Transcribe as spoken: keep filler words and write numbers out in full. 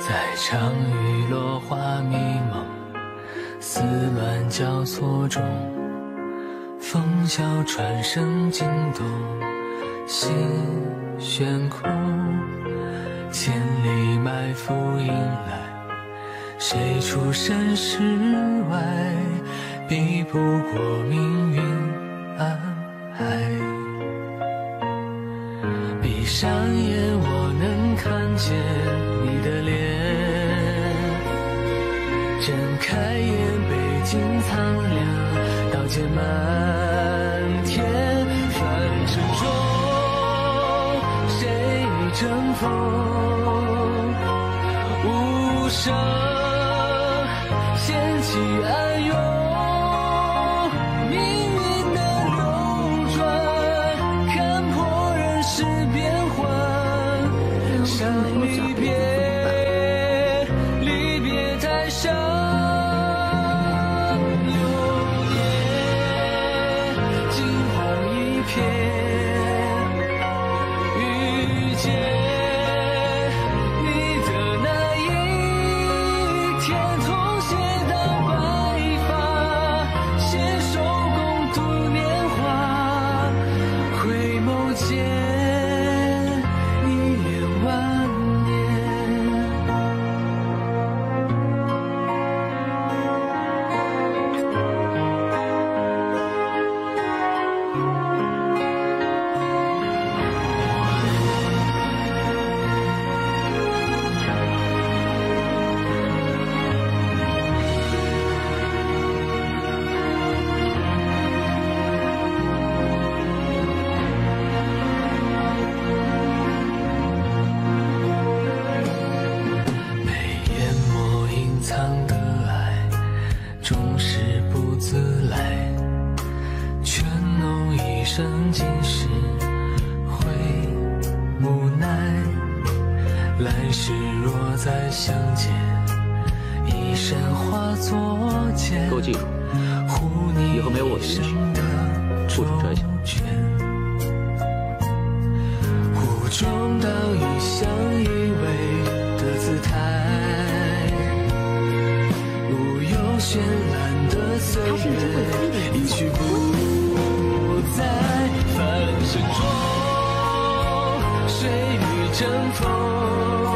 在场雨落花迷蒙，丝乱交错中，风萧船声惊动，心悬空。千里埋伏迎来，谁出身世外，避不过命运安排。闭上眼，我能看见你的脸，睁开眼，北京苍凉，刀剑漫天，凡尘中谁争锋，无声掀起暗涌，命运的流转，看破人世变幻，伤离别，离别太伤，流年惊慌一片，遇见今世会无奈，来世若再相见，一身化作茧。 给我记住，以后没有我的允许，不准摘下。 湖中倒影相依偎的姿态，无有绚烂的岁月，一去不再。凡尘中，谁与争锋？